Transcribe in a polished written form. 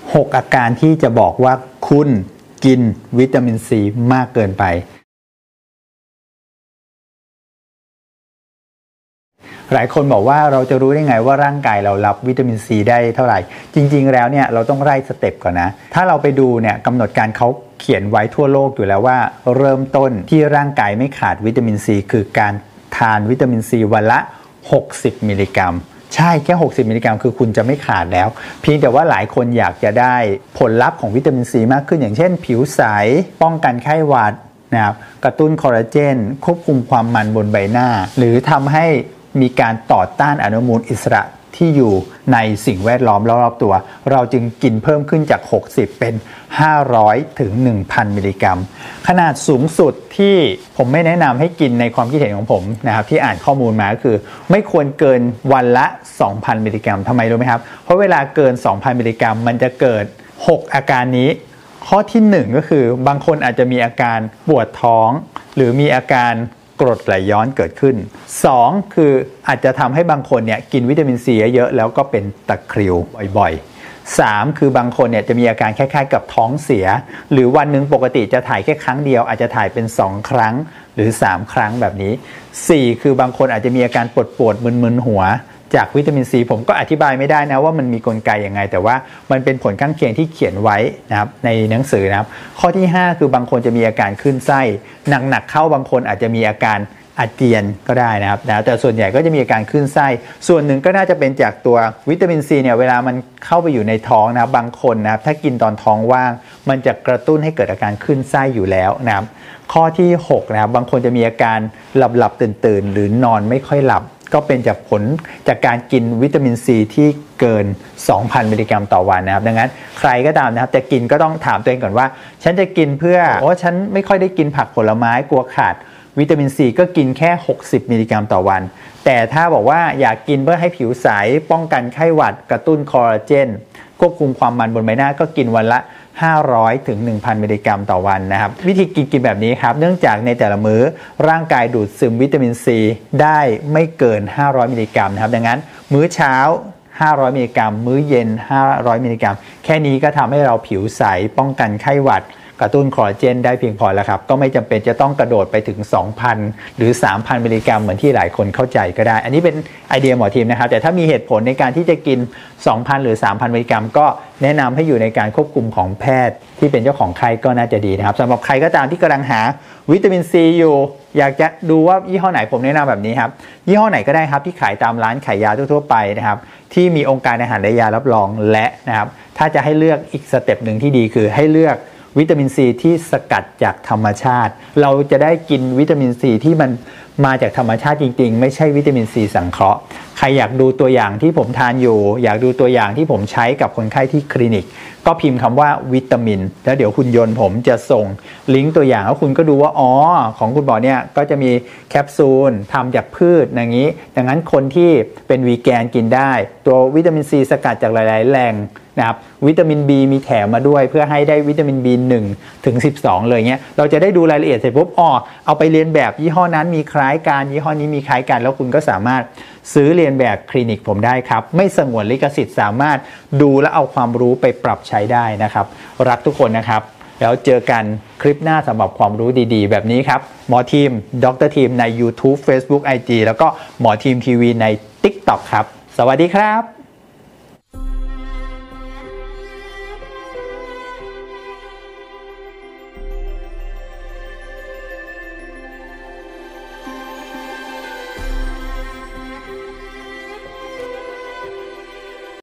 6 อาการที่จะบอกว่าคุณกินวิตามินซีมากเกินไปหลายคนบอกว่าเราจะรู้ได้ไงว่าร่างกายเรารับวิตามินซีได้เท่าไหร่จริงๆแล้วเนี่ยเราต้องไล่สเต็ปก่อนนะถ้าเราไปดูเนี่ยกำหนดการเขาเขียนไว้ทั่วโลกอยู่แล้วว่าเริ่มต้นที่ร่างกายไม่ขาดวิตามินซีคือการทานวิตามินซีวันละ60 มิลลิกรัมใช่แค่60 มิลลิกรัมคือคุณจะไม่ขาดแล้วเพียงแต่ว่าหลายคนอยากจะได้ผลลัพธ์ของวิตามินซีมากขึ้นอย่างเช่นผิวใสป้องกันไข้หวัดนะครับกระตุ้นคอลลาเจนควบคุมความมันบนใบหน้าหรือทำให้มีการต่อต้านอนุมูลอิสระที่อยู่ในสิ่งแวดล้อมรอบๆตัวเราจึงกินเพิ่มขึ้นจาก60เป็น500ถึง 1,000 มิลลิกรัมขนาดสูงสุดที่ผมไม่แนะนำให้กินในความคิดเห็นของผมนะครับที่อ่านข้อมูลมาก็คือไม่ควรเกินวันละ 2,000 มิลลิกรัมทำไมรู้ไหมครับเพราะเวลาเกิน 2,000 มิลลิกรัมมันจะเกิด6อาการนี้ข้อที่1ก็คือบางคนอาจจะมีอาการปวดท้องหรือมีอาการกรดไหลย้อนเกิดขึ้น2คืออาจจะทำให้บางคนเนี่ยกินวิตามินซีเยอะแล้วก็เป็นตะคริวบ่อยๆ3คือบางคนเนี่ยจะมีอาการคล้ายๆกับท้องเสียหรือวันหนึ่งปกติจะถ่ายแค่ครั้งเดียวอาจจะถ่ายเป็น2ครั้งหรือ3ครั้งแบบนี้4คือบางคนอาจจะมีอาการปวดมึนๆหัวจากวิตามินซีผมก็อธิบายไม่ได้นะว่ามันมีกลไกยังไงแต่ว่ามันเป็นผลข้างเคียงที่เขียนไว้นะครับในหนังสือนะครับข้อที่5คือบางคนจะมีอาการขึ้นไส้หนักๆเข้าบางคนอาจจะมีอาการอาเจียนก็ได้นะครับแต่ส่วนใหญ่ก็จะมีอาการขึ้นไส้ส่วนหนึ่งก็น่าจะเป็นจากตัววิตามินซีเนี่ยเวลามันเข้าไปอยู่ในท้องนะบางคนนะครับถ้ากินตอนท้องว่างมันจะกระตุ้นให้เกิดอาการขึ้นไส้อยู่แล้วนะครับข้อที่6นะครับบางคนจะมีอาการหลับตื่นหรือนอนไม่ค่อยหลับก็เป็นจากผลจากการกินวิตามินซีที่เกิน 2,000 มิลลิกรัมต่อวันนะครับดังนั้นใครก็ตามนะครับจะกินก็ต้องถามตัวเองก่อนว่าฉันจะกินเพื่อฉันไม่ค่อยได้กินผักผลไม้กลัวขาดวิตามินซีก็กินแค่60 มิลลิกรัมต่อวันแต่ถ้าบอกว่าอยากกินเพื่อให้ผิวใสป้องกันไข้หวัดกระตุ้นคอลลาเจนควบคุมความมันบนใบหน้าก็กินวันละ500ถึง 1,000 มิลลิกรัมต่อวันนะครับวิธีกินแบบนี้ครับเนื่องจากในแต่ละมื้อร่างกายดูดซึมวิตามินซีได้ไม่เกิน500มิลลิกรัมนะครับดังนั้นมื้อเช้า500มิลลิกรัมมื้อเย็น500มิลลิกรัมแค่นี้ก็ทำให้เราผิวใสป้องกันไข้หวัดกระตุ้นคอลลาเจนได้เพียงพอแล้วครับก็ไม่จำเป็นจะต้องกระโดดไปถึง 2,000 หรือ 3,000 มิลลิกรัมเหมือนที่หลายคนเข้าใจก็ได้อันนี้เป็นไอเดียหมอทีมนะครับแต่ถ้ามีเหตุผลในการที่จะกิน 2,000 หรือ 3,000 มิลลิกรัมก็แนะนำให้อยู่ในการควบคุมของแพทย์ที่เป็นเจ้าของไข้ก็น่าจะดีนะครับสำหรับใครก็ตามที่กำลังหาวิตามินซีอยู่อยากจะดูว่ายี่ห้อไหนผมแนะนำแบบนี้ครับยี่ห้อไหนก็ได้ครับที่ขายตามร้านขายยาทั่วๆไปนะครับที่มีองค์การอาหารและยารับรองและนะครับถ้าจะให้เลือกอีกสเต็ปหนึ่งที่ดีคือให้เลือกวิตามินซีที่สกัดจากธรรมชาติเราจะได้กินวิตามินซีที่มันมาจากธรรมชาติจริงๆไม่ใช่วิตามินซีสังเคราะห์ใครอยากดูตัวอย่างที่ผมทานอยู่อยากดูตัวอย่างที่ผมใช้กับคนไข้ที่คลินิกก็พิมพ์คำว่าวิตามินแล้วเดี๋ยวหุ่นยนต์ผมจะส่งลิงก์ตัวอย่างแล้วคุณก็ดูว่าของคุณหมอเนี่ยก็จะมีแคปซูลทำจากพืชอย่างนี้ดังนั้นคนที่เป็นวีแกนกินได้ตัววิตามินซีสกัดจากหลายๆแหล่งนะครับวิตามิน B มีแถมมาด้วยเพื่อให้ได้วิตามิน B1 ถึง12เลยเงี้ยเราจะได้ดูรายละเอียดเสร็จปุ๊บเอาไปเรียนแบบยี่ห้อนั้นมีคล้ายกันยี่ห้อนี้มีคล้ายกันแล้วคุณก็สามารถซื้อเรียนแบบคลินิกผมได้ครับไม่สงวนลิขสิทธิ์สามารถดูและเอาความรู้ไปปรับใช้ได้นะครับรักทุกคนนะครับแล้วเจอกันคลิปหน้าสำหรับความรู้ดีๆแบบนี้ครับหมอทีมดร.ทีมใน YouTube Facebook IG แล้วก็หมอทีมทีวีใน TikTok ครับสวัสดีครับ